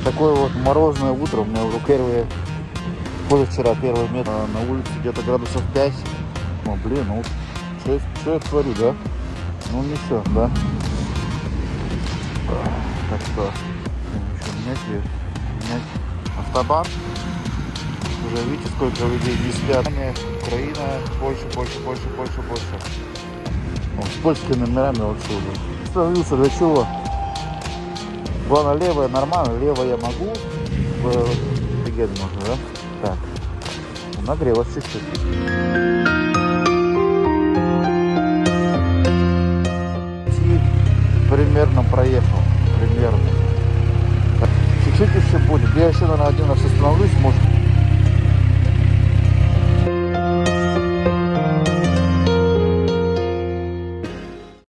Такое вот морозное утро. У меня уже позавчера первый метр на улице где-то градусов 5. Ну блин, ну что я творю, да? Ну ничего, да? Так что еще менять автобан. Уже видите, сколько людей не спят. Украина, Польша. Ну, с польскими номерами вообще уже. Остановился для чего? Главное, левая нормально, левая я могу. Офигенно можно, да? Так. Нагрелась чуть-чуть. Примерно проехал. Примерно. Чуть-чуть еще будет. Я еще, наверное, один раз остановлюсь, может.